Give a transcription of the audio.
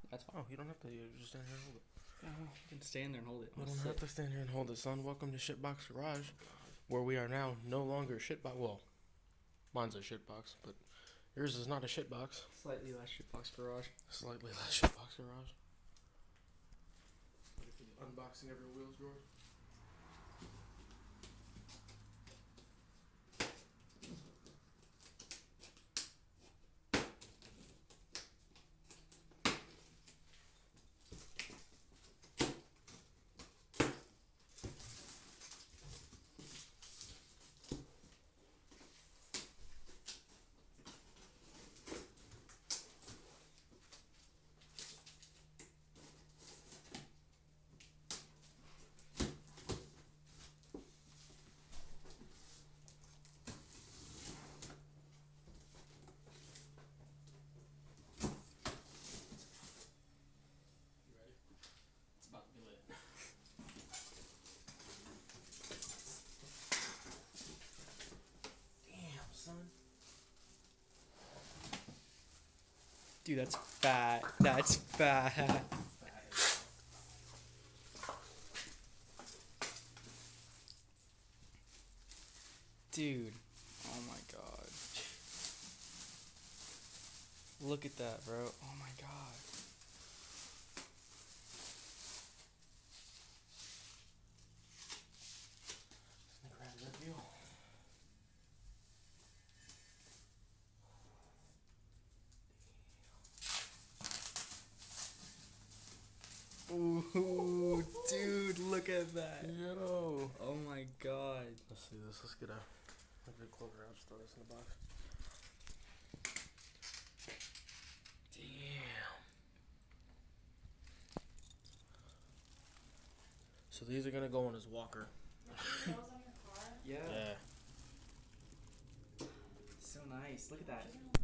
That's fine. Oh, you don't have to. You just stand here and hold it. Oh, you can stand there and hold it. You don't have to stand here and hold it, son. Welcome to Shitbox Garage, where we are now no longer shitbox. Well, mine's a shitbox, but yours is not a shitbox. Slightly less shitbox garage. Slightly less shitbox garage. Unboxing every wheels, George. It's about to be lit. Damn, son. Dude, that's fat. That's fat. Dude. Oh my god. Look at that, bro. Oh my god. Let me grab that view. Ooh, dude, look at that. Yo. Oh my god. Let's see this. Let's get a good closer. I'll just throw this in the box. Damn. So these are gonna go on his walker. Wheels on your car? Yeah. Yeah. So nice. Look at that.